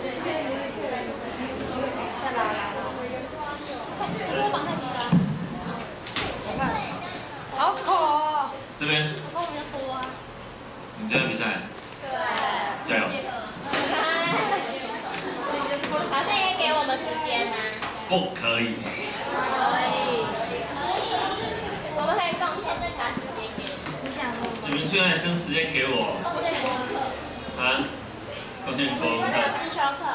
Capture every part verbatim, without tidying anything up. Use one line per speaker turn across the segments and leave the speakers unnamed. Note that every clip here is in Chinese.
再来来，你给我绑太低了。我看，好丑哦。
这边。
我比较多啊。
你这样比赛。对。加油。
好像也给我们时间呐。
不可以。
可以。我们可以贡献这长时间给你。你想说？
你们现在生时间给我。
贡献国文课。
啊？贡献国文课。
还有自修课。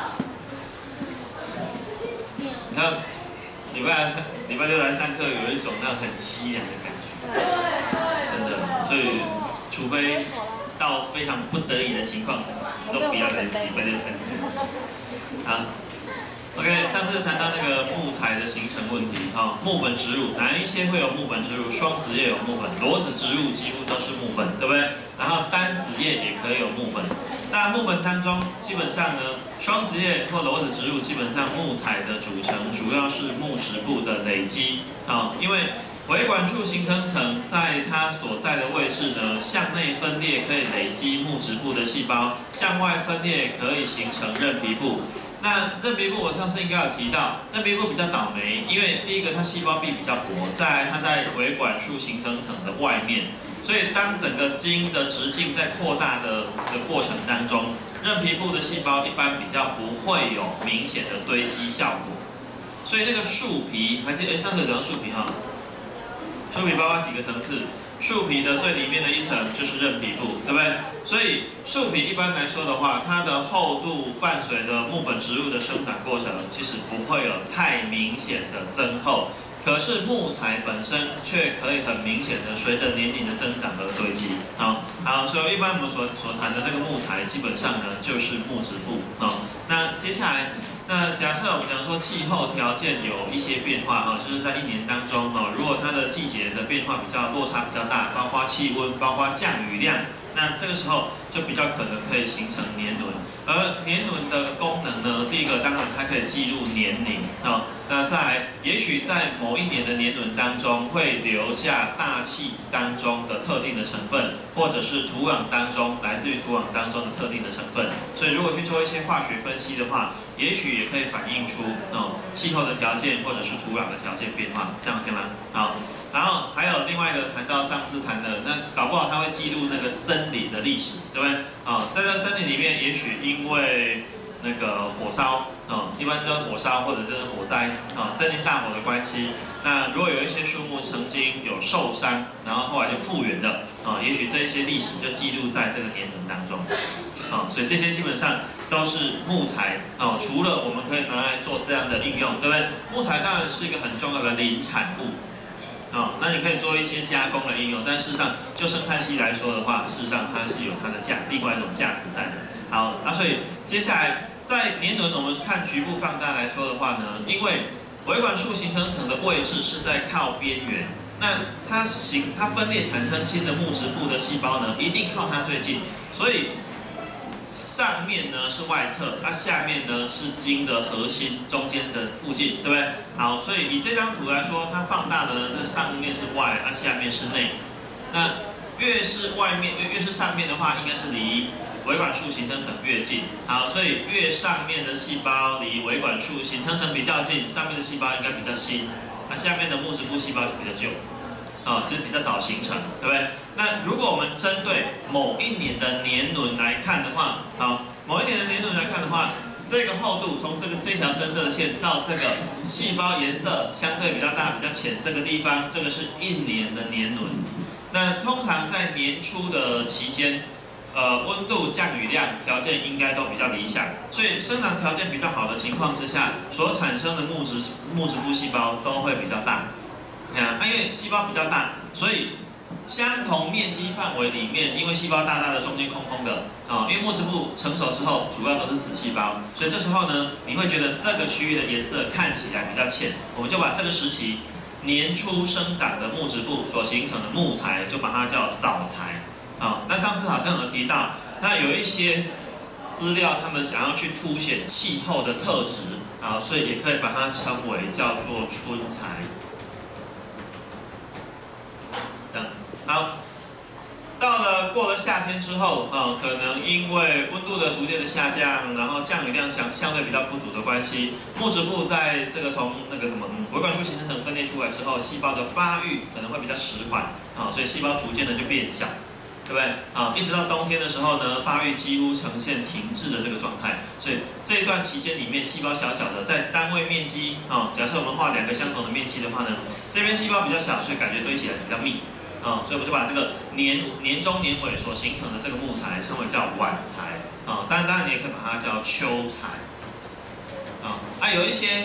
你看，礼拜三、礼拜六来上课，有一种那很凄凉的感觉，真的。所以，除非到非常不得已的情况，都不要来礼拜六上课。好 ，OK， 上次谈到那个木材的形成问题，哈、哦，木本植入哪一些会有木本植入？双子叶有木本，裸子植入几乎都是木本，对不对？然后单子叶也可以有木本。那木本当中，基本上呢，双子叶或裸子植入，基本上木材的组成主要是木质部的累积啊、哦，因为维管束形成层在它所在的位置呢，向内分裂可以累积木质部的细胞，向外分裂可以形成韧皮部。那韧皮部我上次应该有提到，韧皮部比较倒霉，因为第一个它细胞壁比较薄，再来它在维管束形成层的外面，所以当整个基因的直径在扩大的的过程当中，韧皮部的细胞一般比较不会有明显的堆积效果。所以那个树皮，还记得上次讲到树皮哈，树皮包括几个层次？树皮的最里面的一层就是韧皮部，对不对？所以树皮一般来说的话，它的厚度伴随着木本植物的生长过程，其实不会有太明显的增厚。可是木材本身却可以很明显的随着年龄的增长而堆积。好，好，所以一般我们所所谈的那个木材，基本上呢就是木质部。好，那接下来。那假设我们讲说气候条件有一些变化哈，就是在一年当中哈，如果它的季节的变化比较落差比较大，包括气温，包括降雨量，那这个时候就比较可能可以形成年轮。而年轮的功能呢，第一个当然它可以记录年龄啊，那再来，也许在某一年的年轮当中会留下大气当中的特定的成分，或者是土壤当中来自于土壤当中的特定的成分。所以如果去做一些化学分析的话，也许也可以反映出哦气候的条件或者是土壤的条件变化，这样 OK 吗？好，然后还有另外一个谈到上次谈的，那搞不好它会记录那个森林的历史，对不对？啊、哦，在这森林里面，也许因为那个火烧，哦，一般都是火烧或者就是火灾，啊、哦，森林大火的关系。那如果有一些树木曾经有受伤，然后后来就复原的，啊、哦，也许这些历史就记录在这个年轮当中，啊、哦，所以这些基本上。都是木材哦，除了我们可以拿来做这样的应用，对不对？木材当然是一个很重要的林产物哦，那你可以做一些加工的应用，但事实上就生态系来说的话，事实上它是有它的价，另外一种价值在的。好，那所以接下来在年轮我们看局部放大来说的话呢，因为维管束形成层的位置是在靠边缘，那它形它分裂产生新的木质部的细胞呢，一定靠它最近，所以。上面呢是外侧，它、啊、下面呢是茎的核心中间的附近，对不对？好，所以以这张图来说，它放大的呢，这上面是外，它、啊、下面是内。那越是外面越越是上面的话，应该是离维管束形成层越近。好，所以越上面的细胞离维管束形成层比较近，上面的细胞应该比较新，那、啊、下面的木质部细胞就比较旧。啊、哦，就是比较早形成，对不对？那如果我们针对某一年的年轮来看的话，好，某一年的年轮来看的话，这个厚度从这个这条深色的线到这个细胞颜色相对比较大、比较浅这个地方，这个是一年的年轮。那通常在年初的期间，呃，温度、降雨量条件应该都比较理想，所以生长条件比较好的情况之下，所产生的木质木质部细胞都会比较大。啊，因为细胞比较大，所以相同面积范围里面，因为细胞大大的，中间空空的啊、哦，因为木质部成熟之后，主要都是死细胞，所以这时候呢，你会觉得这个区域的颜色看起来比较浅，我们就把这个时期年初生长的木质部所形成的木材，就把它叫早材啊、哦。那上次好像有提到，那有一些资料，他们想要去凸显气候的特质啊、哦，所以也可以把它称为叫做春材。好，到了过了夏天。 天之后，啊、呃，可能因为温度的逐渐的下降，然后降雨量相相对比较不足的关系，木质部在这个从那个什么维管束形成层分裂出来之后，细胞的发育可能会比较迟缓，啊、所以细胞逐渐的就变小。 对不对？啊，一直到冬天的时候呢，发育几乎呈现停滞的这个状态。所以这一段期间里面，细胞小小的，在单位面积啊，假设我们画两个相同的面积的话呢，这边细胞比较小，所以感觉堆起来比较密啊，所以我们就把这个年年中年尾所形成的这个木材称为叫晚材啊，当然当然你也可以把它叫秋材啊。啊，有一些。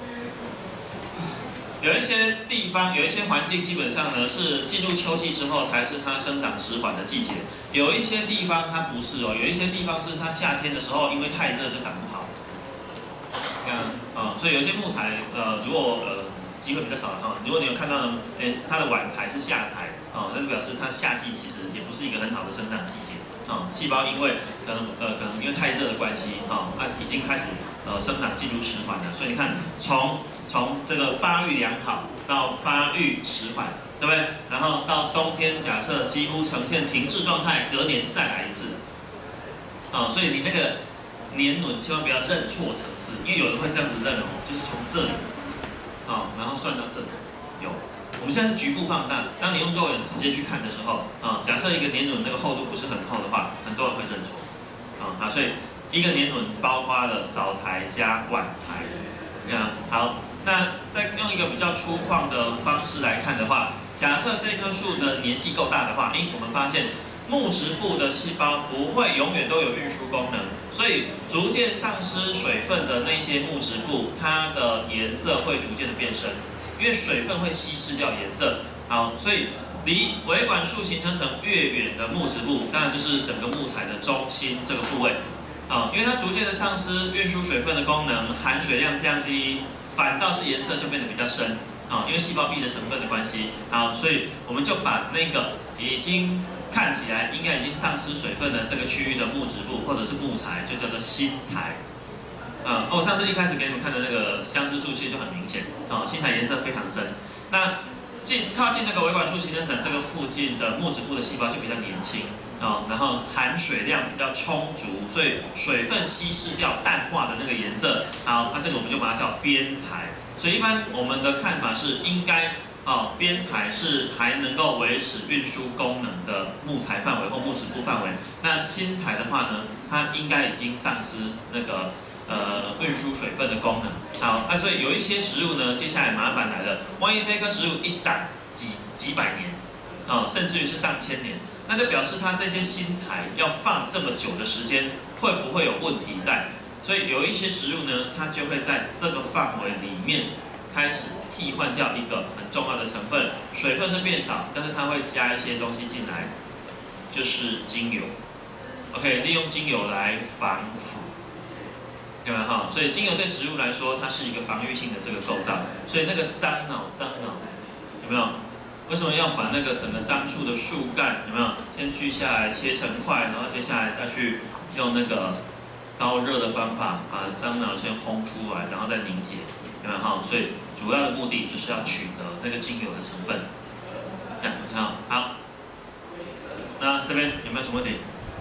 有一些地方，有一些环境，基本上呢是进入秋季之后才是它生长迟缓的季节。有一些地方它不是哦，有一些地方是它夏天的时候因为太热就长不好。你看啊，所以有一些木材，呃，如果呃机会比较少的话，如果你有看到呢，哎，它的晚材是夏材啊，那就表示它夏季其实也不是一个很好的生长季节啊。细胞因为可能呃可能因为太热的关系啊，它已经开始呃生长进入迟缓了。所以你看从 从这个发育良好到发育迟缓，对不对？然后到冬天，假设几乎呈现停滞状态，隔年再来一次，啊、哦，所以你那个年轮千万不要认错层次，因为有人会这样子认哦，就是从这里，啊、哦，然后算到这里，有。我们现在是局部放大，当你用肉眼直接去看的时候，啊、哦，假设一个年轮那个厚度不是很厚的话，很多人会认错，啊、哦，所以一个年轮包括了早材加晚材，啊，好。 那再用一个比较粗犷的方式来看的话，假设这棵树的年纪够大的话，诶，我们发现木质部的细胞不会永远都有运输功能，所以逐渐丧失水分的那些木质部，它的颜色会逐渐的变深，因为水分会稀释掉颜色。好，所以离维管束形成层越远的木质部，当然就是整个木材的中心这个部位。啊，因为它逐渐的丧失运输水分的功能，含水量降低。 反倒是颜色就变得比较深啊，因为细胞壁的成分的关系。好，所以我们就把那个已经看起来应该已经丧失水分的这个区域的木质部或者是木材，就叫做新材。啊，我上次一开始给你们看的那个相似数其实就很明显啊，新材颜色非常深。那近靠近那个维管束形成层这个附近的木质部的细胞就比较年轻。 哦，然后含水量比较充足，所以水分稀释掉淡化的那个颜色。好，那这个我们就把它叫边材。所以一般我们的看法是，应该哦，边材是还能够维持运输功能的木材范围或木质部范围。那新材的话呢，它应该已经丧失那个呃运输水分的功能。好，那所以有一些植物呢，接下来麻烦来了，万一这棵植物一长几几百年，啊、哦，甚至于是上千年。 那就表示它这些新材要放这么久的时间，会不会有问题在？所以有一些植物呢，它就会在这个范围里面开始替换掉一个很重要的成分，水分是变少，但是它会加一些东西进来，就是精油。OK， 利用精油来防腐，对吧？哈，所以精油对植物来说，它是一个防御性的这个构造。所以那个樟脑，樟脑有没有？ 为什么要把那个整个樟树的树干有没有先锯下来切成块，然后接下来再去用那个高热的方法把樟脑先烘出来，然后再凝结，有没有哈？所以主要的目的就是要取得那个精油的成分。这样你看好，那这边有没有什么问题？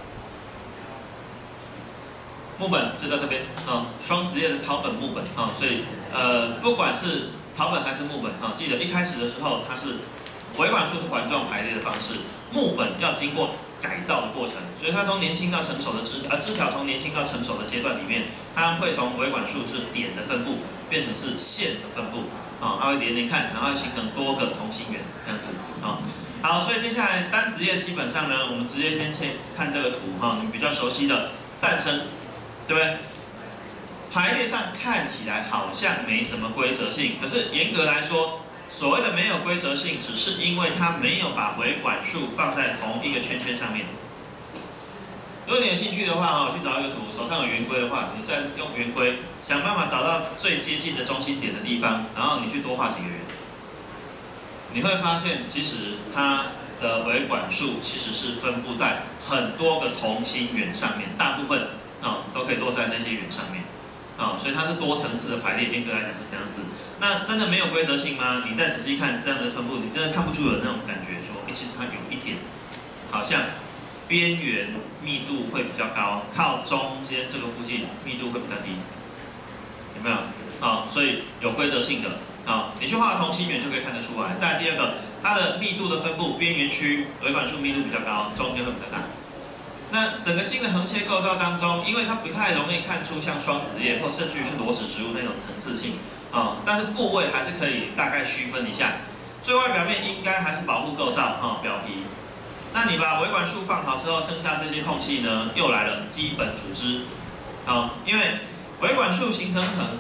木本就到这边啊，双子叶的草本木本啊，所以呃不管是草本还是木本啊，记得一开始的时候它是 维管束是环状排列的方式，木本要经过改造的过程，所以它从年轻到成熟的枝呃枝条从年轻到成熟的阶段里面，它会从维管束是点的分布变成是线的分布啊，它会连连看，然后形成多个同心圆这样子啊。好，所以接下来单子叶基本上呢，我们直接先先看这个图哈，你们比较熟悉的散生，对不对？排列上看起来好像没什么规则性，可是严格来说。 所谓的没有规则性，只是因为它没有把维管束放在同一个圈圈上面。如果你有兴趣的话，哈，去找一个图，手上有圆规的话，你再用圆规想办法找到最接近的中心点的地方，然后你去多画几个圆，你会发现其实它的维管束其实是分布在很多个同心圆上面，大部分啊、哦、都可以落在那些圆上面。 啊、哦，所以它是多层次的排列，严格来讲是这样子。那真的没有规则性吗？你再仔细看这样的分布，你真的看不出有那种感觉说，哎，其实它有一点，好像边缘密度会比较高，靠中间这个附近密度会比较低，有没有？好，所以有规则性的。好，你去画同心圆就可以看得出来。再来第二个，它的密度的分布，边缘区维管束密度比较高，中间会比较大。那整个茎的横切构造当中，因为它不太容易看出像双子叶或甚至于是裸子植物那种层次性啊、但是部位还是可以大概区分一下。最外表面应该还是保护构造啊、表皮。那你把维管束放好之后，剩下这些空隙呢，又来了基本组织。啊，因为维管束形成层，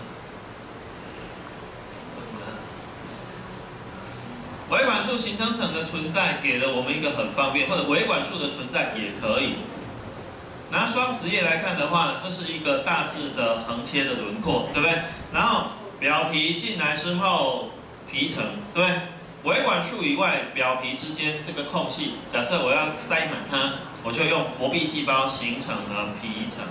维管束形成层的存在，给了我们一个很方便，或者维管束的存在也可以。拿双子叶来看的话，这是一个大致的横切的轮廓，对不对？然后表皮进来之后，皮层，对不对？维管束以外，表皮之间这个空隙，假设我要塞满它，我就用膜壁细胞形成了皮层。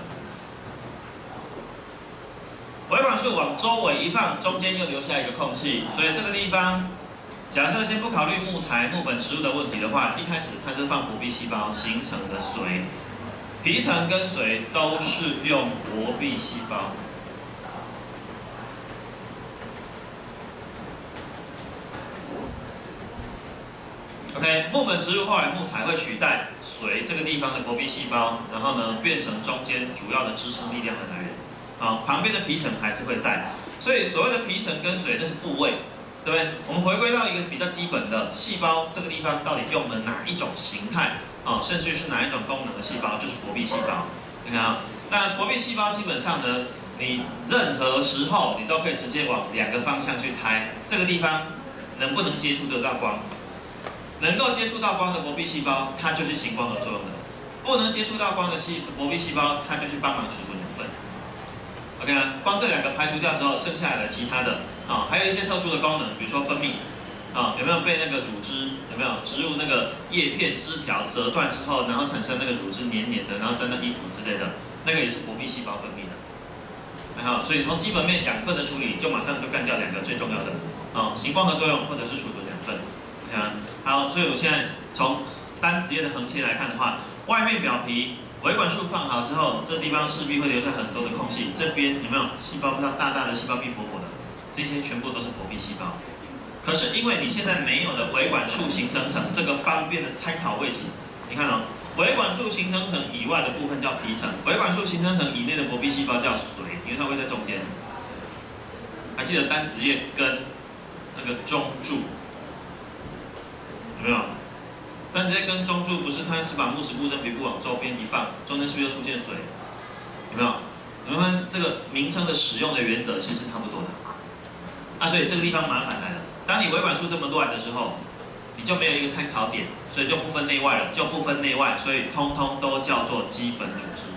维管束往周围一放，中间又留下一个空隙，所以这个地方，假设先不考虑木材、木本植物的问题的话，一开始它就放膜壁细胞形成的髓。皮层跟髓都是用膜壁细胞。OK， 木本植物后来木材会取代髓这个地方的膜壁细胞，然后呢变成中间主要的支撑力量的来源。好，旁边的皮层还是会在，所以所谓的皮层跟髓那是部位，对不对？我们回归到一个比较基本的细胞这个地方到底用了哪一种形态？哦，甚至是哪一种功能的细胞，就是膜壁细胞。你看啊，那膜壁细胞基本上呢，你任何时候你都可以直接往两个方向去猜，这个地方能不能接触得到光？能够接触到光的膜壁细胞，它就是行光合作用的；不能接触到光的细膜壁细胞，它就去帮忙储存养分。OK 啊，光这两个排除掉之后，剩下的其他的啊、哦，还有一些特殊的功能，比如说分泌。啊、哦，有没有被那个组织有没有植入那个叶片枝条折断之后，然后产生那个组织黏黏的，然后沾到衣服之类的，那个也是膜壁细胞分泌的。还好，所以从基本面养分的处理，就马上就干掉两个最重要的啊、哦，行光合作用或者是储存养分。你看，好，所以我现在从单子叶的横切来看的话，外面表皮维管束放好之后，这地方势必会留下很多的空隙，这边有没有细胞不知道大大的细胞壁薄薄的，这些全部都是膜壁细胞。可是因为你现在没有的维管束形成层这个方便的参考位置，你看哦，维管束形成层以外的部分叫皮层，维管束形成层以内的膜壁细胞叫髓，因为它会在中间。还记得单子叶跟那个中柱有没有？单子叶跟中柱不是它是把木质部真皮部往周边一放，中间是不是又出现髓？有没有？你们看这个名称的使用的原则其实是差不多的。啊，所以这个地方麻烦来了。当你维管束这么乱的时候，你就没有一个参考点，所以就不分内外了，就不分内外，所以通通都叫做基本组织。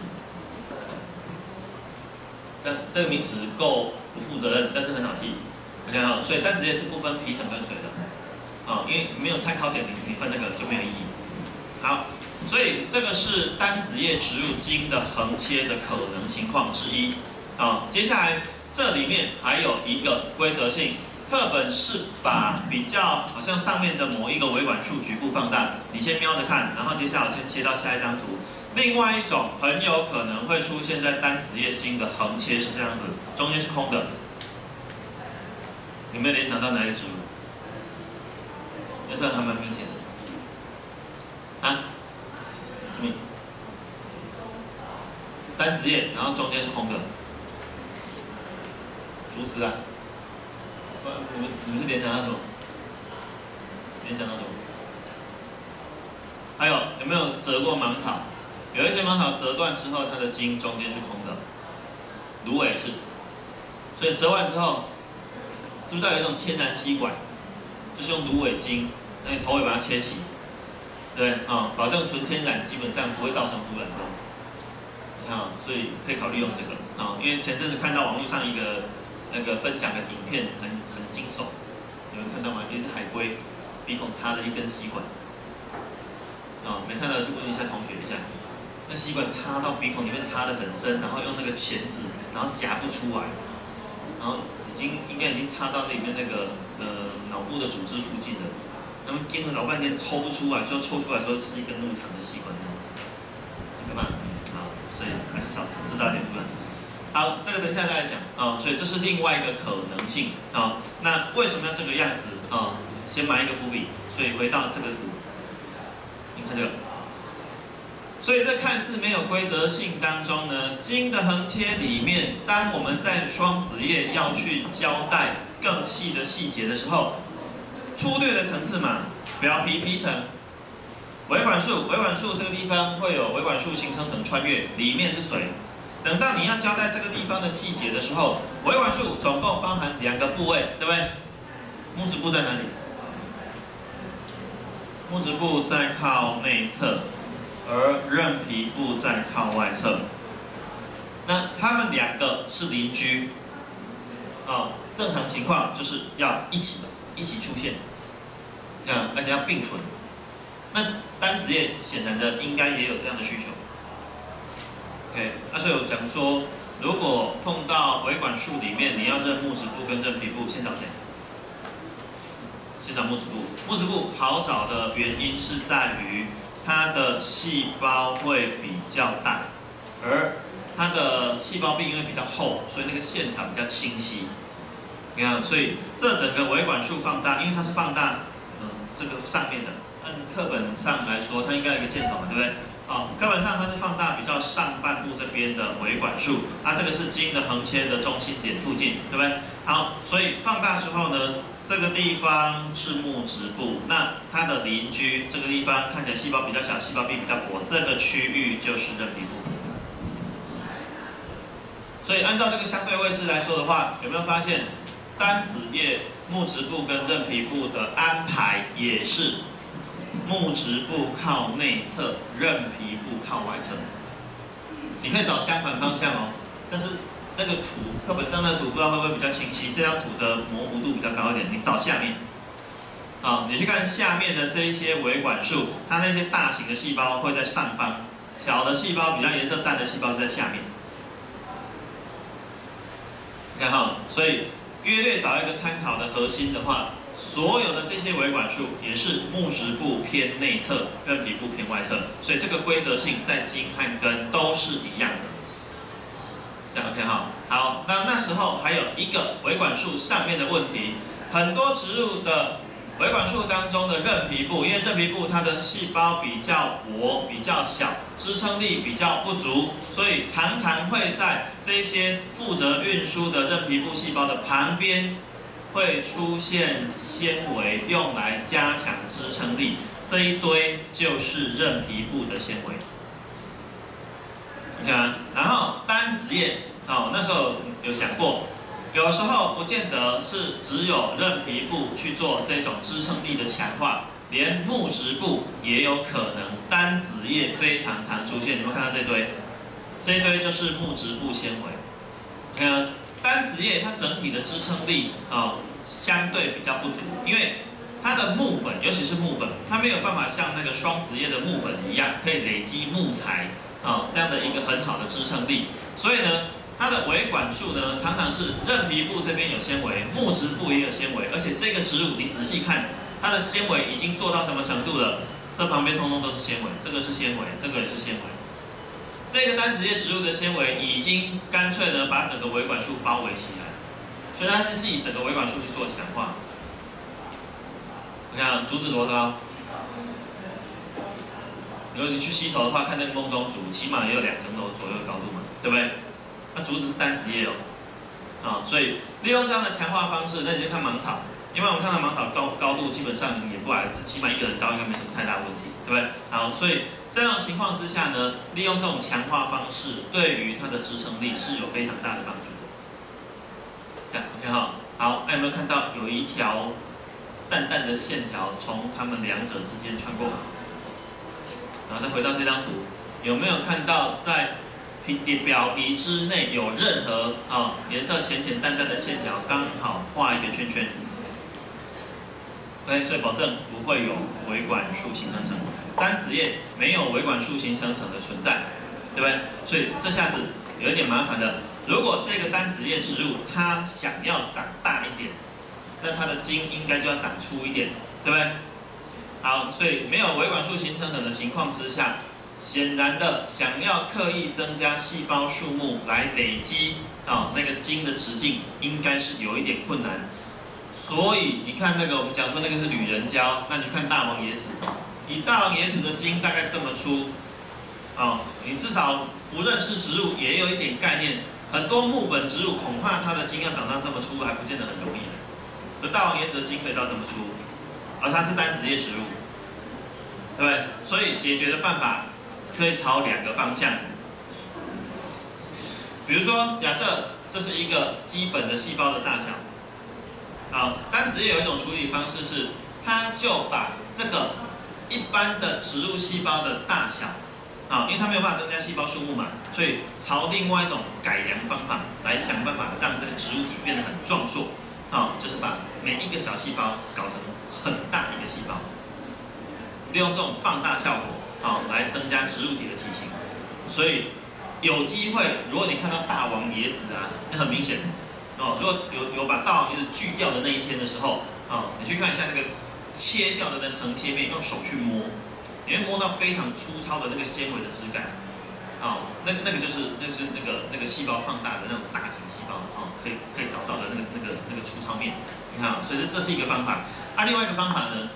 但这个名词够不负责任，但是很好记。OK 哈，所以单子叶是不分皮层跟髓的，啊、哦，因为没有参考点，你你分那个就没有意义。好，所以这个是单子叶植入茎的横切的可能情况之一。啊、哦，接下来这里面还有一个规则性。课本是把比较好像上面的某一个维管束局部放大，你先瞄着看，然后接下来我先切到下一张图。另外一种很有可能会出现在单子叶茎的横切是这样子，中间是空的。有没有联想到哪一个植物？颜色还蛮明显的。啊？什么？单子叶，然后中间是空的。竹子啊？你们你们是联想到什么？联想到什么？还有有没有折过芒草？有一些芒草折断之后，它的茎中间是空的，芦苇是，所以折完之后，知不知道有一种天然吸管，就是用芦苇茎，那你头尾把它切齐，对啊、哦，保证纯天然，基本上不会造成污染这样子。你看啊、哦，所以可以考虑用这个啊、哦，因为前阵子看到网络上一个那个分享的影片很很惊悚，有人看到吗？也是海龟鼻孔插着一根吸管，啊、哦，没看到就问一下同学一下。那吸管插到鼻孔里面插得很深，然后用那个钳子，然后夹不出来，然后已经应该已经插到里面那个呃脑部的组织附近了。他们盯了老半天抽不出来，最后抽出来的时候是一根那么长的吸管这样子。 至少知道一点不难。好，这个等一下再来讲啊、哦，所以这是另外一个可能性啊、哦。那为什么要这个样子啊、哦？先埋一个伏笔，所以回到这个图，你看这个。所以这看似没有规则性当中呢，经的横切里面，当我们在双子叶要去交代更细的细节的时候，粗略的层次嘛，表皮皮层，维管束，维管束这个地方会有维管束形成层穿越，里面是水。等到你要交代这个地方的细节的时候，维管束总共包含两个部位，对不对？木质部在哪里？木质部在靠内侧。而韧皮部在靠外侧，那它们两个是邻居，哦，正常情况就是要一起一起出现，啊，而且要并存。那单子叶显然的应该也有这样的需求。OK， 那所以我讲说，如果碰到维管束里面，你要认木质部跟韧皮部，先找谁？先找木质部。木质部好找的原因是在于。它的细胞会比较大，而它的细胞壁因为比较厚，所以那个线条比较清晰。你看，所以这整个维管束放大，因为它是放大，嗯，这个上面的，按课本上来说，它应该有一个箭头嘛，对不对？哦，课本上它是放大比较上半部这边的维管束，它这个是经的横切的中心点附近，对不对？好，所以放大之后呢？这个地方是木质部，那它的邻居这个地方看起来细胞比较小，细胞壁比较薄，这个区域就是韧皮部。所以按照这个相对位置来说的话，有没有发现单子叶木质部跟韧皮部的安排也是木质部靠内侧，韧皮部靠外侧？你可以找相反方向哦，但是。那个图，课本上的图不知道会不会比较清晰？这张图的模糊度比较高一点，你找下面，啊，你去看下面的这一些维管束，它那些大型的细胞会在上方，小的细胞比较颜色淡的细胞是在下面。你看哈，所以约略找一个参考的核心的话，所有的这些维管束也是木质部偏内侧，韧皮部偏外侧，所以这个规则性在茎和根都是一样的。这样 OK 哈，好，那那时候还有一个维管束上面的问题，很多植入的维管束当中的韧皮部，因为韧皮部它的细胞比较薄、比较小，支撑力比较不足，所以常常会在这些负责运输的韧皮部细胞的旁边会出现纤维，用来加强支撑力，这一堆就是韧皮部的纤维。看，然后单子叶哦，那时候有讲过，有时候不见得是只有韧皮部去做这种支撑力的强化，连木质部也有可能。单子叶非常常出现，你们看到这堆，这一堆就是木质部纤维。看，单子叶它整体的支撑力啊、哦，相对比较不足，因为它的木本，尤其是木本，它没有办法像那个双子叶的木本一样，可以累积木材。啊、哦，这样的一个很好的支撑力，所以呢，它的维管束呢，常常是韧皮部这边有纤维，木质部也有纤维，而且这个植物你仔细看，它的纤维已经做到什么程度了？这旁边通通都是纤维，这个是纤维，这个也是纤维。这个单子叶植物的纤维已经干脆呢把整个维管束包围起来，所以它是以整个维管束去做强化。你看竹子多高？如果你去溪头的话，看那个梦中竹，起码也有两层楼左右的高度嘛，对不对？那竹子是单子叶哦，啊、哦，所以利用这样的强化方式，那你就看芒草，因为我们看到芒草高高度基本上也不矮，是起码一个人高，应该没什么太大问题，对不对？好，所以这样的情况之下呢，利用这种强化方式，对于它的支撑力是有非常大的帮助的。这样 OK 哈，好，那有没有看到有一条淡淡的线条从它们两者之间穿过？然后再回到这张图，有没有看到在皮表皮之内有任何啊、哦、颜色浅浅淡淡的线条，刚好画一个圈圈 ？OK， 所以保证不会有维管束形成层。单子叶没有维管束形成层的存在，对不对？所以这下子有一点麻烦的。如果这个单子叶植物它想要长大一点，那它的茎应该就要长粗一点，对不对？好，所以没有维管束形成层的情况之下， 显然的，想要刻意增加细胞数目来累积啊那个茎的直径，应该是有一点困难。所以你看那个我们讲说那个是旅人蕉，那你看大王椰子，以大王椰子的茎大概这么粗，啊，你至少不认识植物也有一点概念。很多木本植物恐怕它的茎要长到这么粗还不见得很容易。而大王椰子的茎可以到这么粗，而它是单子叶植物，对不对？所以解决的办法可以朝两个方向。比如说，假设这是一个基本的细胞的大小。好，单子叶有一种处理方式是，它就把这个一般的植物细胞的大小，啊，因为它没有办法增加细胞数目嘛，所以朝另外一种改良方法来想办法让这个植物体变得很壮硕，啊，就是把每一个小细胞搞成很大一个细胞，利用这种放大效果，啊，来增加植物体的体型。所以有机会，如果你看到大王椰子啊，那很明显。哦，如果有有把大王椰子锯掉的那一天的时候，啊、哦，你去看一下那个切掉的那横切面，用手去摸，你会摸到非常粗糙的那个纤维的质感，啊、哦，那那个就是那是那个那个细胞放大的那种大型细胞，啊、哦，可以可以找到的那个那个那个粗糙面，你看、哦，所以这这是一个方法。啊，另外一个方法呢，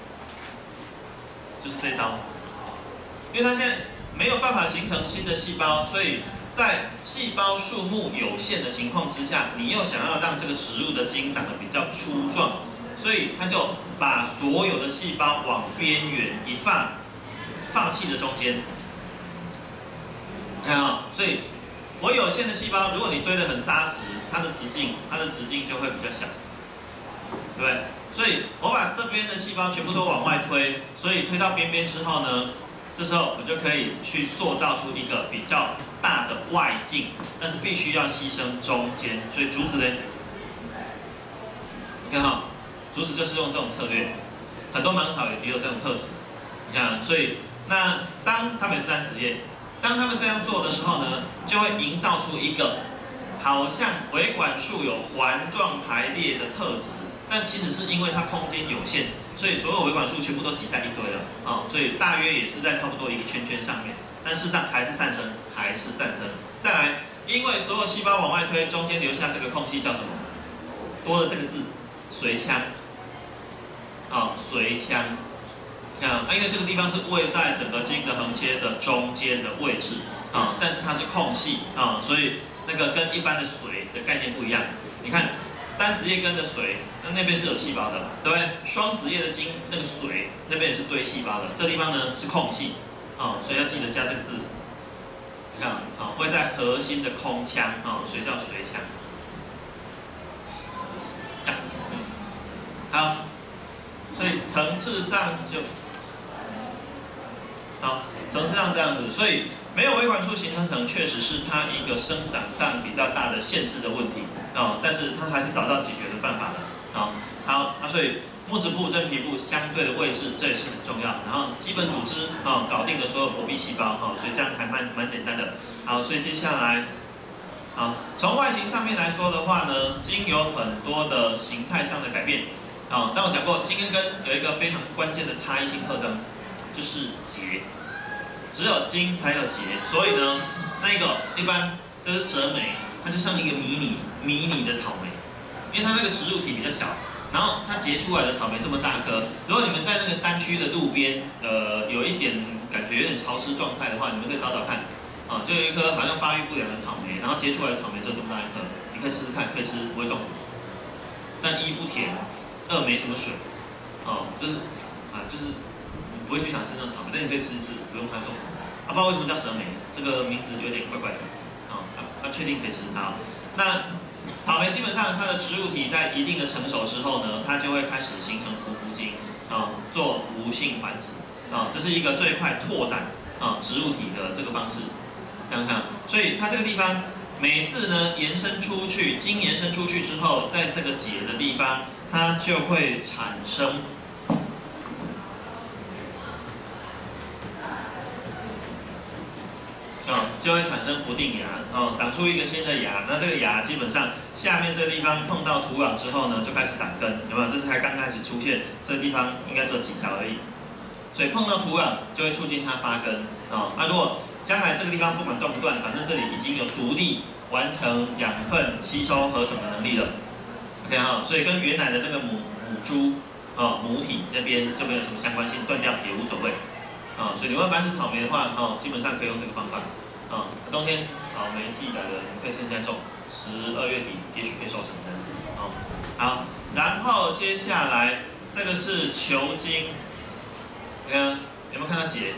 就是这招，因为它现在没有办法形成新的细胞，所以。在细胞数目有限的情况之下，你又想要让这个植物的茎长得比较粗壮，所以它就把所有的细胞往边缘一放，放弃了中间。看啊，所以我有限的细胞，如果你堆得很扎实，它的直径，它的直径就会比较小，对不对？所以我把这边的细胞全部都往外推，所以推到边边之后呢，这时候我就可以去塑造出一个比较大的外径，但是必须要牺牲中间，所以竹子呢，你看哈，竹子就是用这种策略，很多芒草也有这种特质，你看，所以那当它们是单子叶，当他们这样做的时候呢，就会营造出一个好像维管束有环状排列的特质，但其实是因为它空间有限。所以所有维管束全部都挤在一堆了啊、哦，所以大约也是在差不多一个圈圈上面，但事实上还是散生，还是散生。再来，因为所有细胞往外推，中间留下这个空隙叫什么？多了这个字，髓腔。啊、哦，髓腔。看啊，因为这个地方是位在整个茎的横切的中间的位置啊、哦，但是它是空隙啊、哦，所以那个跟一般的髓的概念不一样。你看。单子叶根的髓，那那边是有细胞的，对不对？双子叶的茎那个髓那边也是堆细胞的，这地方呢是空隙，啊、哦，所以要记得加这个字。你看，啊、哦，会在核心的空腔，啊、哦，所以叫髓腔。这样，嗯，好，所以层次上就，好，层次上这样子，所以没有维管束形成层，确实是它一个生长上比较大的限制的问题。哦，但是它还是找到解决的办法了。好，好，那所以木质部、韧皮部相对的位置，这也是很重要。然后基本组织啊、哦，搞定了所有活壁细胞哦，所以这样还蛮蛮简单的。好，所以接下来，好，从外形上面来说的话呢，茎有很多的形态上的改变。啊、哦，但我讲过，茎跟根有一个非常关键的差异性特征，就是节，只有茎才有节。所以呢，那个一般这是蛇莓。它就像一个迷你迷你的草莓，因为它那个植物体比较小，然后它结出来的草莓这么大颗。如果你们在那个山区的路边，呃，有一点感觉有点潮湿状态的话，你们可以找找看，啊，就有一颗好像发育不良的草莓，然后结出来的草莓就这么大一颗，你可以试试看，可以吃，不会中毒。但一不甜，二没什么水，哦，就是啊，就是你不会去想吃那种草莓，但你可以吃一吃，不用怕中毒。啊，不知道为什么叫蛇莓，这个名字有点怪怪的。啊，它确定可以吃好。那草莓基本上它的植物体在一定的成熟之后呢，它就会开始形成匍匐茎啊，做无性繁殖啊，这是一个最快拓展啊植物体的这个方式。看看，所以它这个地方每次呢延伸出去，茎延伸出去之后，在这个节的地方，它就会产生。哦，就会产生不定芽，哦，长出一个新的芽。那这个芽基本上下面这个地方碰到土壤之后呢，就开始长根，有没有？这是才刚开始出现，这个地方应该只有几条而已。所以碰到土壤就会促进它发根， 啊。那如果将来这个地方不管断不断，反正这里已经有独立完成养分吸收合成的能力了。OK 哈，所以跟原来的那个母母猪啊母体那边就没有什么相关性，断掉也无所谓。啊，所以你要繁殖草莓的话，哦，基本上可以用这个方法。啊，冬天草莓季来了，你可以现在种，十二月底也许可以收成这样子。啊，好，然后接下来这个是球茎，你看有没有看到结？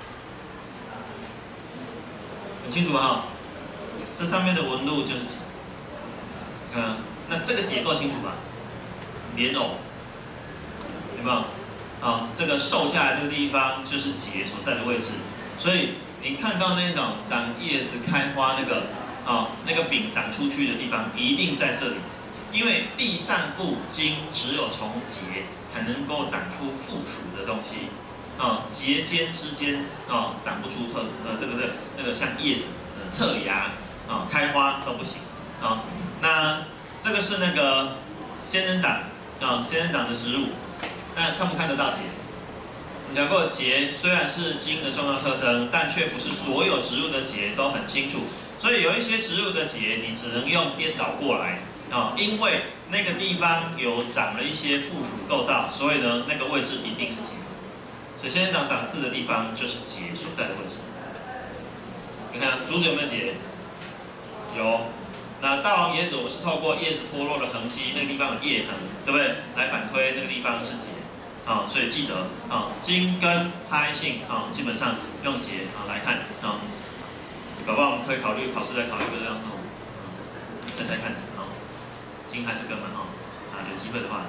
很清楚哈，这上面的纹路就是结。看，那这个结构清楚吧？莲藕，有没有？啊，这个瘦下来这个地方就是结所在的位置，所以你看到那种长叶子、开花那个啊那个柄长出去的地方，一定在这里，因为地上部茎只有从节才能够长出附属的东西，啊节间之间啊长不出特呃这个这个那个像叶子、呃侧芽啊开花都不行啊。那这个是那个仙人掌啊仙人掌的植物。那看不看得到节？我们讲过，节虽然是茎的重要特征，但却不是所有植物的节都很清楚。所以有一些植物的节，你只能用颠倒过来啊，因为那个地方有长了一些附属构造，所以呢，那个位置一定是节。所以仙人掌长刺的地方就是节所在的位置。你看竹子有没有节？有。那大王椰子，我是透过叶子脱落的痕迹，那个地方有叶痕，对不对？来反推那个地方是节，啊，所以记得啊，茎根差异性啊，基本上用节啊来看啊。宝宝，我们可以考虑考试再考虑一个这样子，猜猜看啊，茎还是根嘛哈？啊，有机会的话，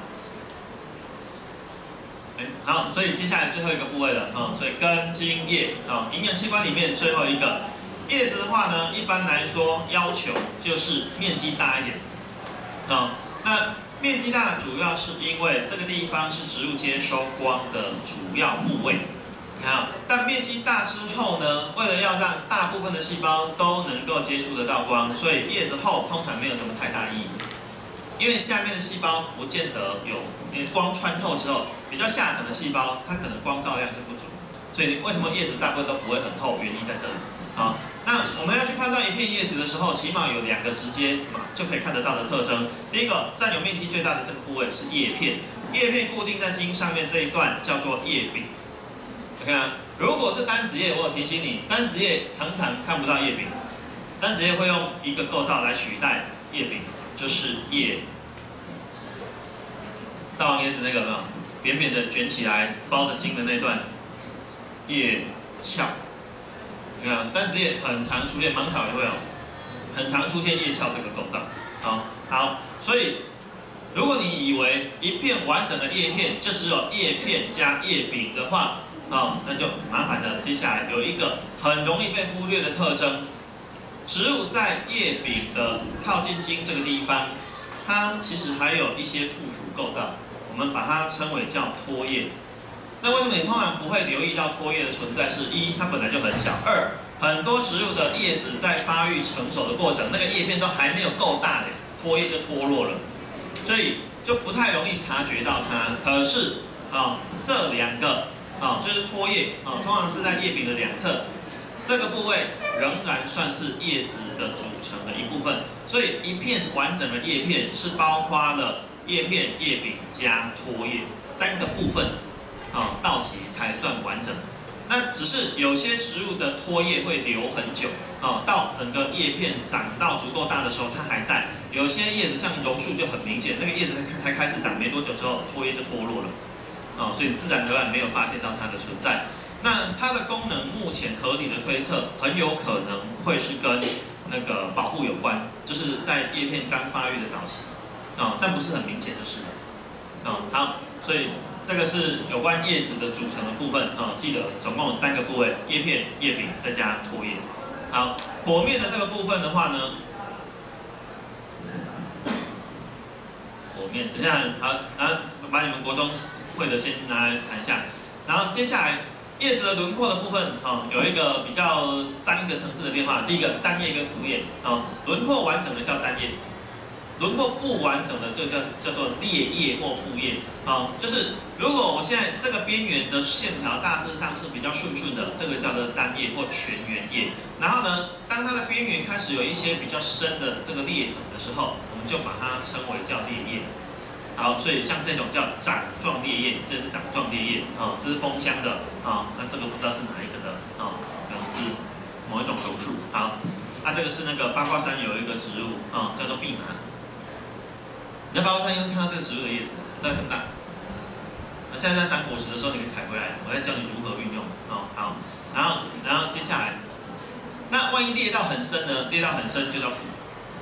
哎，好，所以接下来最后一个部位了啊，所以根、茎、叶啊，营养器官里面最后一个。叶子的话呢，一般来说要求就是面积大一点，啊，那面积大主要是因为这个地方是植物接收光的主要部位，你看啊，但面积大之后呢，为了要让大部分的细胞都能够接触得到光，所以叶子厚通常没有什么太大意义，因为下面的细胞不见得有，因为光穿透之后，比较下层的细胞它可能光照量是不足，所以为什么叶子大部分都不会很厚，原因在这里，啊。那我们要去判断一片叶子的时候，起码有两个直接就可以看得到的特征。第一个，占有面积最大的这个部位是叶片，叶片固定在茎上面这一段叫做叶柄。你看啊，如果是单子叶，我有提醒你，单子叶常常看不到叶柄，单子叶会用一个构造来取代叶柄，就是叶。大王椰子那个有没有？扁扁的卷起来包着茎的那段叶鞘。你看，单子叶很常出现，芒草也会有，很常出现叶鞘这个构造。好，好，所以如果你以为一片完整的叶片就只有叶片加叶柄的话，哦，那就麻烦了。接下来有一个很容易被忽略的特征，植物在叶柄的靠近茎这个地方，它其实还有一些附属构造，我们把它称为叫托叶。那为什么你通常不会留意到托叶的存在？是一，它本来就很小；二，很多植物的叶子在发育成熟的过程，那个叶片都还没有够大的，托叶就脱落了，所以就不太容易察觉到它。可是啊，这两个啊，就是托叶啊，通常是在叶柄的两侧，这个部位仍然算是叶子的组成的一部分。所以一片完整的叶片是包括了叶片、叶柄加托叶三个部分。啊，到齐才算完整。那只是有些植物的托叶会留很久，啊，到整个叶片长到足够大的时候，它还在。有些叶子像榕树就很明显，那个叶子才开始长没多久之后，托叶就脱落了，啊，所以自然而然没有发现到它的存在。那它的功能目前合理的推测，很有可能会是跟那个保护有关，就是在叶片刚发育的早期，啊，但不是很明显就是了，啊，好，所以。这个是有关叶子的组成的部分啊，记得总共有三个部位：叶片、叶柄再加托叶。好，剖面的这个部分的话呢，剖面，等一下，好，然后把你们国中会的先拿来谈一下。然后接下来叶子的轮廓的部分啊，有一个比较三个层次的变化。第一个单叶跟复叶啊，轮廓完整的叫单叶， 轮廓不完整的，这个叫叫做裂叶或复叶。好，就是如果我现在这个边缘的线条大致上是比较顺顺的，这个叫做单叶或全圆叶。然后呢，当它的边缘开始有一些比较深的这个裂痕的时候，我们就把它称为叫裂叶。好，所以像这种叫掌状裂叶，这是掌状裂叶啊、哦，这是枫香的啊、哦，那这个不知道是哪一个的啊、哦，可能是某一种榕树。好，那、啊、这个是那个八卦山有一个植物啊、哦，叫做蓖麻。你在八卦山会看到这个植物的叶子，这很大。那现在在长果实的时候，你可以采回来，我在教你如何运用哦。好，然后然后接下来，那万一裂到很深呢？裂到很深就叫腐。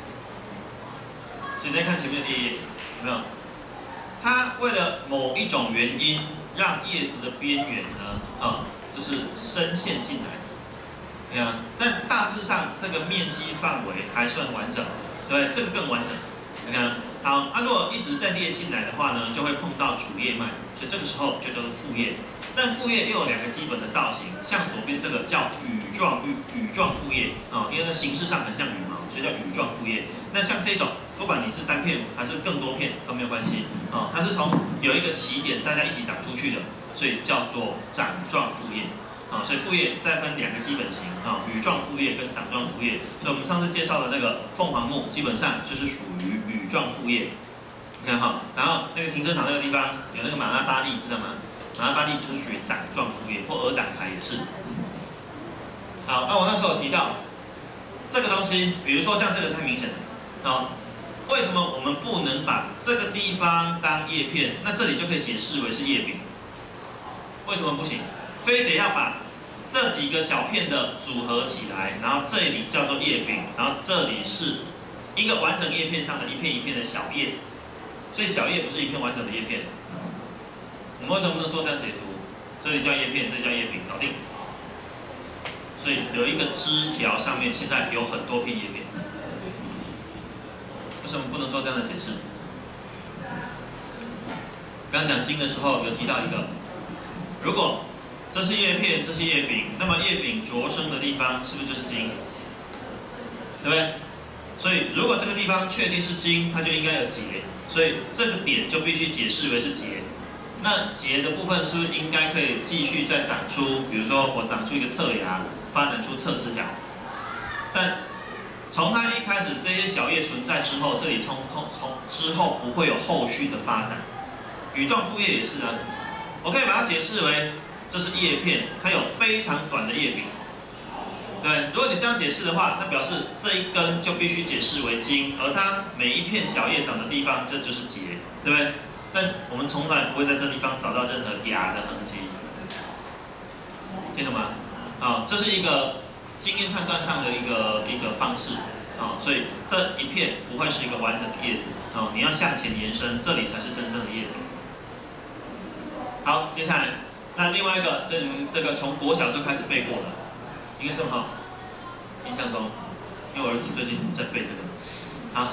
所以你再看前面的裂叶，有没有？它为了某一种原因，让叶子的边缘呢，啊、嗯，就是深陷进来。你看，但大致上这个面积范围还算完整，对不对？这个更完整。你看，好，啊，如果一直在裂进来的话呢，就会碰到主叶脉，所以这个时候就叫做复叶。但复叶又有两个基本的造型，像左边这个叫羽状羽羽状复叶啊，因为它形式上很像羽毛，所以叫羽状复叶。那像这种，不管你是三片还是更多片都没有关系啊，它是从有一个起点大家一起长出去的，所以叫做掌状复叶啊。所以复叶再分两个基本型啊，羽状复叶跟掌状复叶。所以我们上次介绍的那个凤凰木，基本上就是属于羽状复叶。你看哈，然后那个停车场那个地方有那个马拉巴利，知道吗？马拉巴利就是属于掌状复叶，或鹅掌柴也是。好，那我那时候有提到这个东西，比如说像这个太明显了。好，为什么我们不能把这个地方当叶片？那这里就可以解释为是叶柄。为什么不行？非得要把这几个小片的组合起来，然后这里叫做叶柄，然后这里是一个完整叶片上的一片一片的小叶，所以小叶不是一片完整的叶片。我们为什么不能做这样解读？这里叫叶片，这里叫叶柄，搞定。所以有一个枝条上面现在有很多片叶片。为什么不能做这样的解释？刚刚讲茎的时候有提到一个，如果这是叶片，这是叶柄，那么叶柄着生的地方是不是就是茎？对不对？所以如果这个地方确定是茎，它就应该有节，所以这个点就必须解释为是节。那节的部分是不是应该可以继续再长出？比如说我长出一个侧芽，发展出侧枝条，但从它一开始这些小叶存在之后，这里通通从之后不会有后续的发展。羽状复叶也是啊，我可以把它解释为这是叶片，它有非常短的叶柄。对，如果你这样解释的话，那表示这一根就必须解释为茎，而它每一片小叶长的地方，这就是节，对不对？但我们从来不会在这地方找到任何芽的痕迹，听懂吗？啊，这是一个经验判断上的一个一个方式啊，所以这一片不会是一个完整的叶子啊，你要向前延伸，这里才是真正的叶柄。好，接下来，那另外一个，这这个从国小就开始背过了，应该是很好，印象中，因为我儿子最近在背这个。好，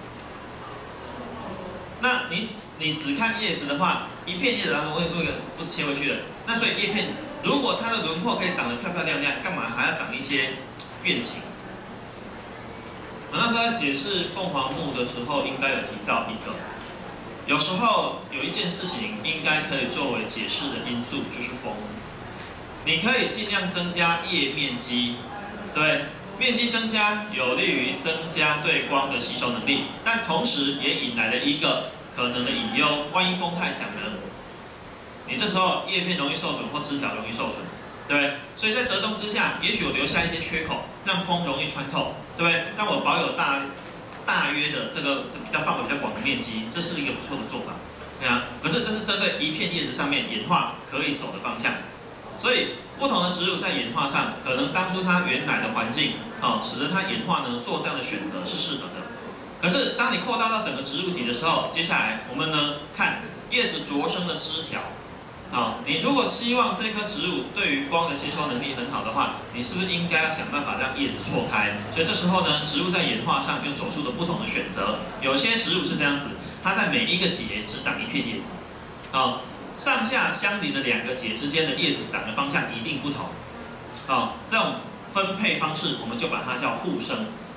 那你你只看叶子的话，一片叶子当中会会不切回去的，那所以叶片如果它的轮廓可以长得漂漂亮亮，干嘛还要长一些变形？我那时候在解释凤凰木的时候，应该有提到一个。有时候有一件事情应该可以作为解释的因素，就是风。你可以尽量增加叶面积，对，面积增加有利于增加对光的吸收能力，但同时也引来了一个可能的隐忧：万一风太强呢？你这时候叶片容易受损或枝条容易受损，对不对？所以在折中之下，也许我留下一些缺口，让风容易穿透，对不对？但我保有大。大约的这个比较范围比较广的面积，这是一个不错的做法，对啊。可是这是针对一片叶子上面演化可以走的方向，所以不同的植物在演化上，可能当初它原来的环境，哦，使得它演化呢做这样的选择是适合的。可是当你扩大到整个植物体的时候，接下来我们呢看叶子着生的枝条。啊，你如果希望这棵植物对于光的接收能力很好的话，你是不是应该要想办法让叶子错开？所以这时候呢，植物在演化上又走出了不同的选择。有些植物是这样子，它在每一个节只长一片叶子，啊，上下相邻的两个节之间的叶子长的方向一定不同。啊，这种分配方式我们就把它叫互生。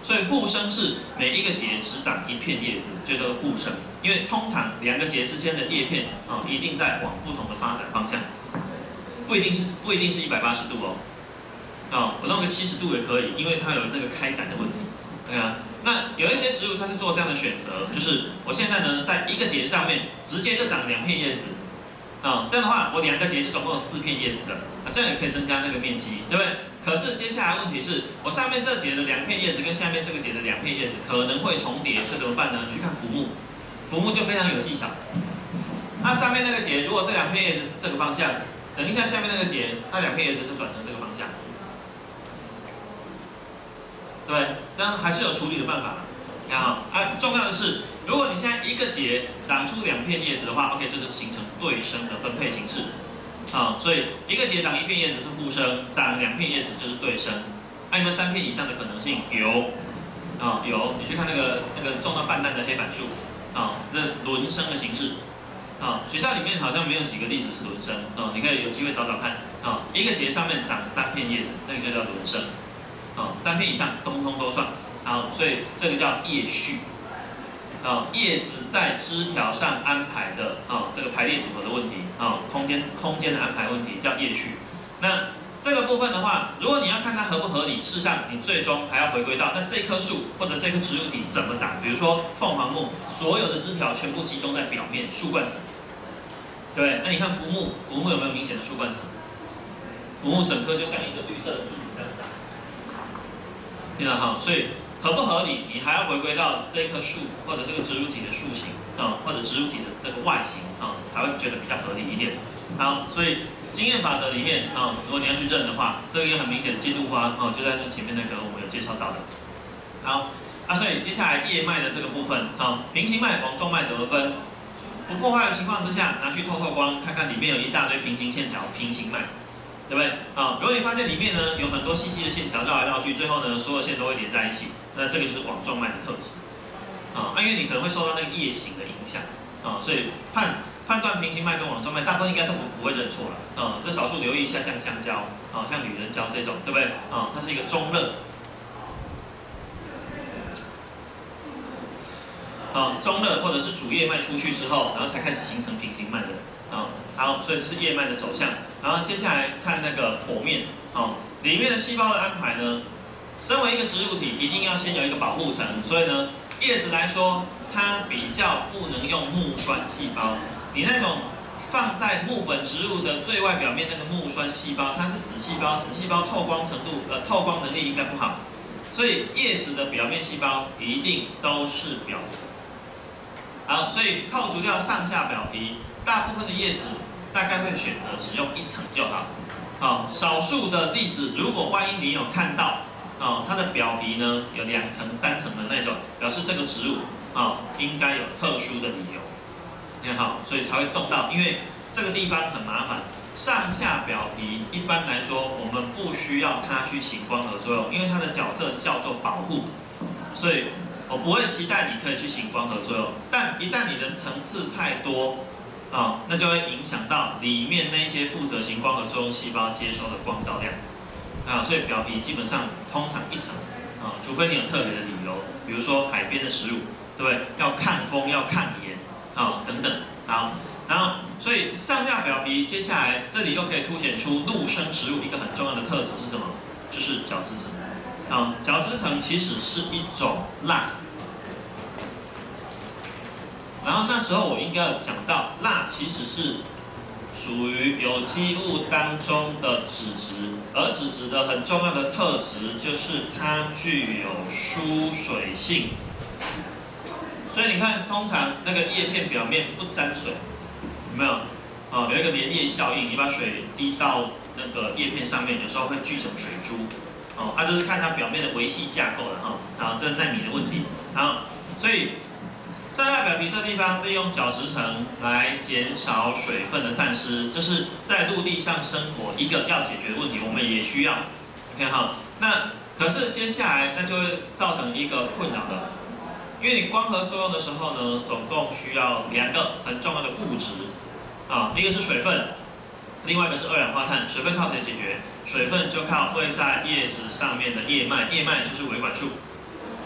所以互生是每一个节只长一片叶子，就叫做互生。因为通常两个节之间的叶片啊、哦，一定在往不同的发展方向，不一定是不一定是一百八十度哦。哦，我弄个七十度也可以，因为它有那个开展的问题。对啊，那有一些植物它是做这样的选择，就是我现在呢在一个节上面直接就长两片叶子。啊、哦，这样的话，我两个节就总共有四片叶子的，啊，这样也可以增加那个面积，对不对？可是接下来问题是，我上面这节的两片叶子跟下面这个节的两片叶子可能会重叠，所以怎么办呢？你去看浮木，浮木就非常有技巧。那上面那个节，如果这两片叶子是这个方向，等一下下面那个节，那两片叶子就转成这个方向，对，这样还是有处理的办法。你看啊，啊，重要的是，如果你现在一个节长出两片叶子的话 ，OK， 这就是形成对生的分配形式。啊、哦，所以一个节长一片叶子是互生，长两片叶子就是对生。那有没有三片以上的可能性？有。啊、哦，有。你去看那个那个种到泛滥的黑板树，啊、哦，这轮生的形式。啊、哦，学校里面好像没有几个例子是轮生。啊、哦，你可以有机会找找看。啊、哦，一个节上面长三片叶子，那个就叫轮生。啊、哦，三片以上通通都算。好，所以这个叫叶序。啊、哦，叶子在枝条上安排的啊、哦，这个排列组合的问题啊、哦，空间空间的安排问题叫叶序。那这个部分的话，如果你要看它合不合理，事实上你最终还要回归到那这棵树或者这棵植物体怎么长。比如说凤凰木，所有的枝条全部集中在表面树冠层，对不对？那你看浮木，浮木有没有明显的树冠层？浮木整棵就像一个绿色的柱子这样上，听到哈？所以合不合理，你还要回归到这棵树或者这个植物体的树形啊、嗯，或者植物体的这个外形啊、嗯，才会觉得比较合理一点。好，所以经验法则里面啊、嗯，如果你要去认的话，这个也很明显，金露花哦、嗯，就在那前面那个我们有介绍到的。好，啊，所以接下来叶脉的这个部分啊、嗯，平行脉、网状脉怎么分？不破坏的情况之下，拿去透透光，看看里面有一大堆平行线条，平行脉。对不对？啊，如果你发现里面呢有很多细细的线条绕来绕去，最后呢所有线都会连在一起，那这个就是网状脉的特质。啊，因为你可能会受到那个叶形的影响，啊，所以判判断平行脉跟网状脉，大部分应该都不不会认错了。啊，这少数留意一下，像橡胶，啊，像女人胶这种，对不对？啊，它是一个中热。啊，中热或者是主叶脉出去之后，然后才开始形成平行脉的。啊，好，所以这是叶脉的走向。然后接下来看那个剖面，哦，里面的细胞的安排呢，身为一个植物体，一定要先有一个保护层。所以呢，叶子来说，它比较不能用木栓细胞。你那种放在木本植物的最外表面那个木栓细胞，它是死细胞，死细胞透光程度，呃，透光能力应该不好。所以叶子的表面细胞一定都是表皮。好，所以扣除掉上下表皮，大部分的叶子大概会选择只用一层就好。好，少数的例子，如果万一你有看到，哦，它的表皮呢有两层、三层的那种，表示这个植物啊、哦、应该有特殊的理由。你看好，所以才会动到，因为这个地方很麻烦。上下表皮一般来说，我们不需要它去行光合作用，因为它的角色叫做保护，所以我不会期待你可以去行光合作用。但一旦你的层次太多，啊、哦，那就会影响到里面那些负责行光合作用细胞接收的光照量，啊，所以表皮基本上通常一层，啊，除非你有特别的理由，比如说海边的食物，对不对？要抗风，要抗盐，啊，等等，好。然后，所以上下表皮，接下来这里又可以凸显出陆生植物一个很重要的特质是什么？就是角质层。啊，角质层其实是一种蜡。然后那时候我应该有讲到，蜡其实是属于有机物当中的脂质，而脂质的很重要的特质就是它具有疏水性。所以你看，通常那个叶片表面不沾水。有没有？哦，有一个连叶效应，你把水滴到那个叶片上面，有时候会聚成水珠。哦，它、啊、就是看它表面的维系架构了哈。然后这是纳米的问题。然后，所以上下表皮这地方利用角质层来减少水分的散失，这是在陆地上生活一个要解决的问题，我们也需要。OK 哈，那可是接下来那就会造成一个困扰了。因为你光合作用的时候呢，总共需要两个很重要的物质。啊，一个是水分，另外一个是二氧化碳。水分靠谁解决？水分就靠位在叶子上面的叶脉，叶脉就是维管束。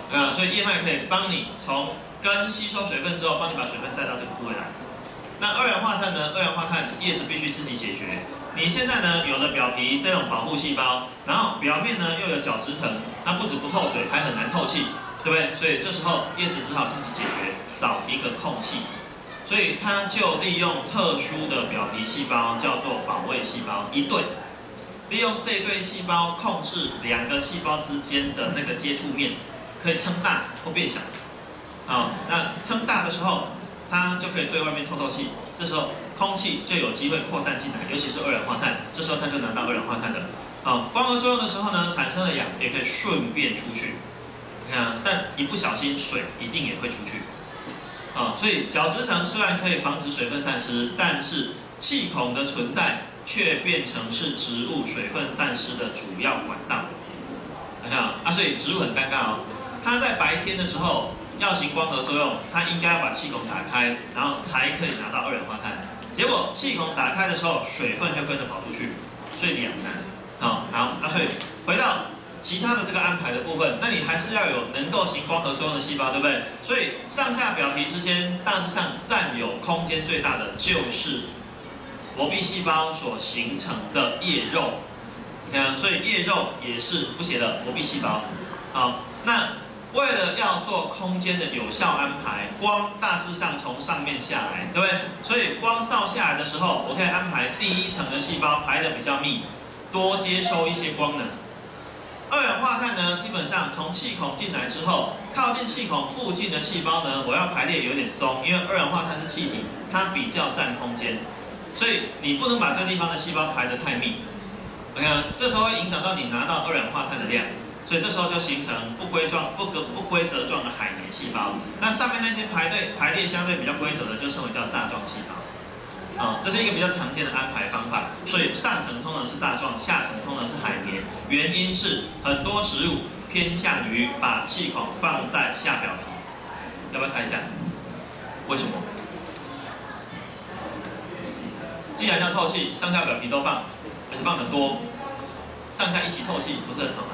啊，所以燕麦可以帮你从根吸收水分之后，帮你把水分带到这个部位来。那二氧化碳呢？二氧化碳叶子必须自己解决。你现在呢有了表皮这种保护细胞，然后表面呢又有角质层，它不止不透水，还很难透气，对不对？所以这时候叶子只好自己解决，找一个空隙。所以它就利用特殊的表皮细胞，叫做保卫细胞一对，利用这对细胞控制两个细胞之间的那个接触面，可以撑大或变小。好，那撑大的时候，它就可以对外面透透气，这时候空气就有机会扩散进来，尤其是二氧化碳，这时候它就拿到二氧化碳的。好，光合作用的时候呢，产生的氧也可以顺便出去。你看，但一不小心水一定也会出去。啊，所以角质层虽然可以防止水分散失，但是气孔的存在却变成是植物水分散失的主要管道。看看啊，所以植物很尴尬哦，它在白天的时候要行光合作用，它应该要把气孔打开，然后才可以拿到二氧化碳。结果气孔打开的时候，水分就跟着跑出去，所以两难。好，好，那所以回到其他的这个安排的部分，那你还是要有能够行光合作用的细胞，对不对？所以上下表皮之间大致上占有空间最大的就是膜壁细胞所形成的叶肉。你看，所以叶肉也是不写的膜壁细胞。好，那为了要做空间的有效安排，光大致上从上面下来，对不对？所以光照下来的时候，我可以安排第一层的细胞排得比较密，多接收一些光能。二氧化碳呢，基本上从气孔进来之后，靠近气孔附近的细胞呢，我要排列有点松，因为二氧化碳是气体，它比较占空间，所以你不能把这个地方的细胞排得太密。你看，这时候会影响到你拿到二氧化碳的量，所以这时候就形成不规状、不规不规则状的海绵细胞。那上面那些排队排列相对比较规则的，就称为叫栅状细胞。啊、哦，这是一个比较常见的安排方法，所以上层通常是栅状，下层通常是海绵。原因是很多植物偏向于把气孔放在下表皮，要不要猜一下？为什么？既然要透气，上下表皮都放，而且放很多，上下一起透气，不是很好吗？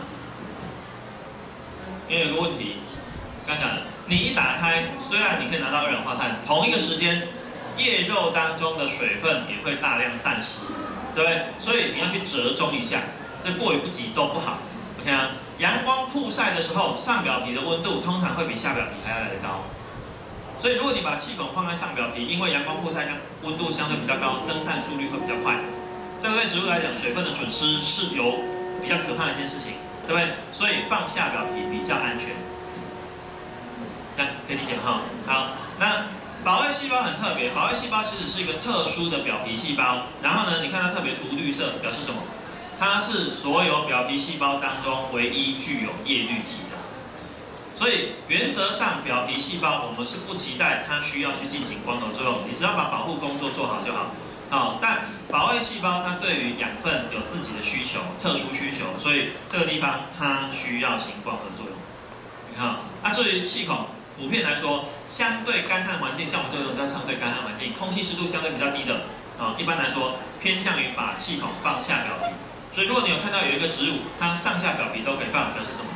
因为有个问题，刚讲的，你一打开，虽然你可以拿到二氧化碳，同一个时间。叶肉当中的水分也会大量散失，对不对？所以你要去折中一下，这过于不及都不好。OK 啊，阳光曝晒的时候，上表皮的温度通常会比下表皮还要来得高。所以如果你把气孔放在上表皮，因为阳光曝晒温度相对比较高，增散速率会比较快。这个对植物来讲，水分的损失是有比较可怕的一件事情，对不对？所以放下表皮比较安全。这样可以理解哈？好，那。保卫细胞很特别，保卫细胞其实是一个特殊的表皮细胞。然后呢，你看它特别涂绿色，表示什么？它是所有表皮细胞当中唯一具有叶绿体的。所以原则上，表皮细胞我们是不期待它需要去进行光合作用，你只要把保护工作做好就好。好，但保卫细胞它对于养分有自己的需求，特殊需求，所以这个地方它需要行光合作用。你看，那至于气孔。普遍来说，相对干旱环境，像我们这种叫相对干旱环境，空气湿度相对比较低的，啊，一般来说偏向于把气孔放下表皮。所以如果你有看到有一个植物，它上下表皮都可以放，表示什么？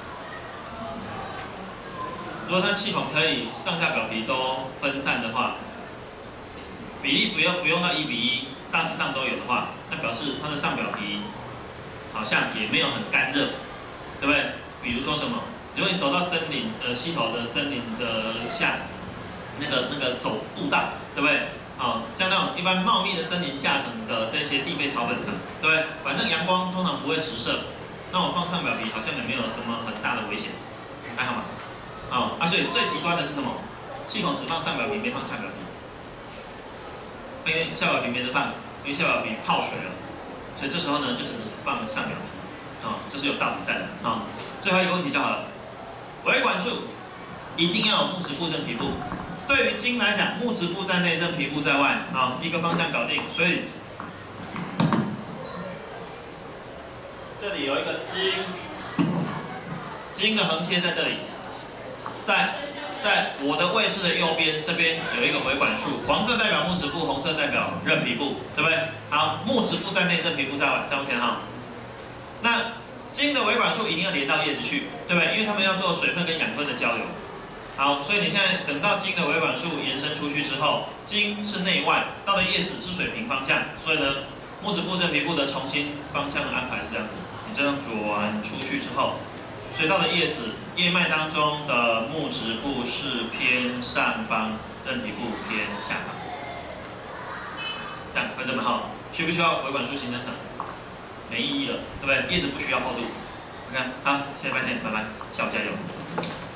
如果它气孔可以上下表皮都分散的话，比例不用不用到一比一，大致上都有的话，那表示它的上表皮好像也没有很干热，对不对？比如说什么？如果你走到森林呃溪头的森林的下，那个那个走步道，对不对？好、哦，像那种一般茂密的森林下层的这些地被草本层，对不对？反正阳光通常不会直射，那我放上表皮好像也没有什么很大的危险，还好吗？好、哦，啊，所以最极端的是什么？气孔只放上表皮，没放下表皮，因为下表皮没得放，因为下表皮泡水了，所以这时候呢就只能是放上表皮，啊、哦，这是有道理在的啊、哦。最后一个问题就好了。维管束一定要有木质部正皮部。对于茎来讲，木质部在内，正皮部在外，啊，一个方向搞定。所以这里有一个茎，茎的横切在这里，在在我的位置的右边，这边有一个维管束，黄色代表木质部，红色代表韧皮部，对不对？好，木质部在内，正皮部在外，这样 OK 哈。那茎的维管束一定要连到叶子去，对不对？因为它们要做水分跟养分的交流。好，所以你现在等到茎的维管束延伸出去之后，茎是内外，到了叶子是水平方向，所以呢，木质部正皮部的重新方向的安排是这样子，你这样转出去之后，所以到了叶子叶脉当中的木质部是偏上方，正皮部偏下方，这样会这么好，需不需要维管束形成什么？没意义了，对不对？叶子不需要厚度。OK，好，谢谢拜见，拜拜，下午加油。